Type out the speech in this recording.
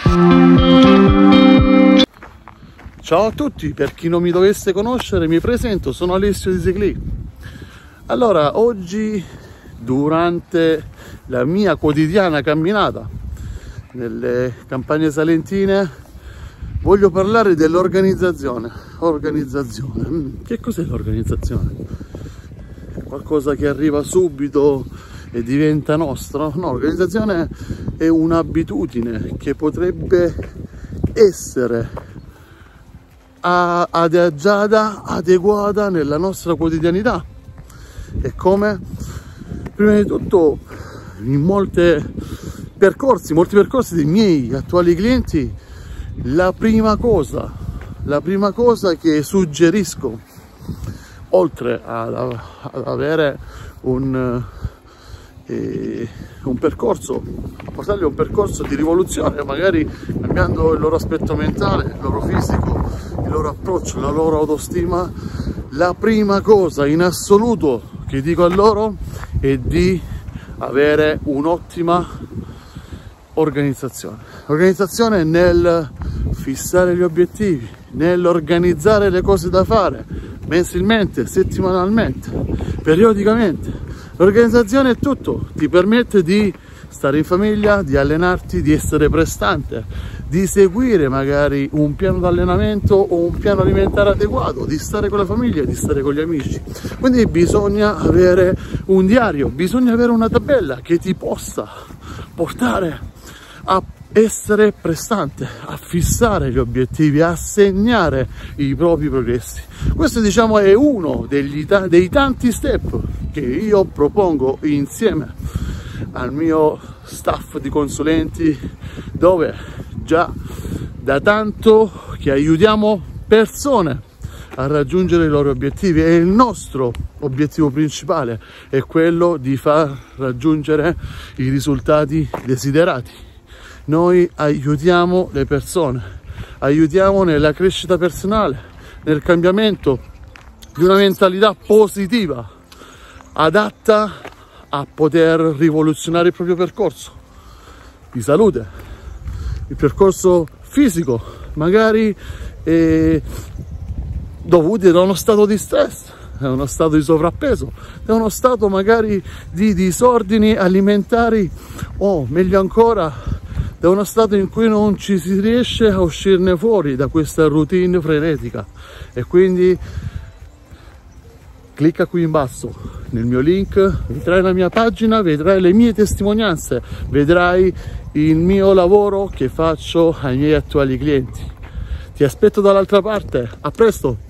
Ciao a tutti, per chi non mi dovesse conoscere mi presento, sono Alessio di Segli. Allora, oggi durante la mia quotidiana camminata nelle campagne salentine voglio parlare dell'organizzazione. Che cos'è l'organizzazione? È qualcosa che arriva subito e diventa nostro? No, l'organizzazione è un'abitudine che potrebbe essere adagiata, adeguata nella nostra quotidianità. E come? Prima di tutto, in molti percorsi dei miei attuali clienti, la prima cosa che suggerisco, oltre ad avere un percorso, portargli un percorso di rivoluzione, magari cambiando il loro aspetto mentale, il loro fisico, il loro approccio, la loro autostima, la prima cosa in assoluto che dico a loro è di avere un'ottima organizzazione nel fissare gli obiettivi, nell'organizzare le cose da fare mensilmente, settimanalmente, periodicamente. L'organizzazione è tutto, ti permette di stare in famiglia, di allenarti, di essere prestante, di seguire magari un piano di allenamento o un piano alimentare adeguato, di stare con la famiglia, di stare con gli amici. Quindi bisogna avere un diario, bisogna avere una tabella che ti possa portare a essere prestante, a fissare gli obiettivi, a segnare i propri progressi. Questo, diciamo, è uno dei tanti step che io propongo insieme al mio staff di consulenti, dove già da tanto che aiutiamo persone a raggiungere i loro obiettivi, e il nostro obiettivo principale è quello di far raggiungere i risultati desiderati. Noi aiutiamo le persone, aiutiamo nella crescita personale, nel cambiamento di una mentalità positiva, adatta a poter rivoluzionare il proprio percorso di salute, il percorso fisico, magari dovuti da uno stato di stress, da uno stato di sovrappeso, da uno stato magari di disordini alimentari, o meglio ancora da uno stato in cui non ci si riesce a uscirne fuori da questa routine frenetica. E quindi clicca qui in basso nel mio link, vedrai la mia pagina, vedrai le mie testimonianze, vedrai il mio lavoro che faccio ai miei attuali clienti. Ti aspetto dall'altra parte, a presto!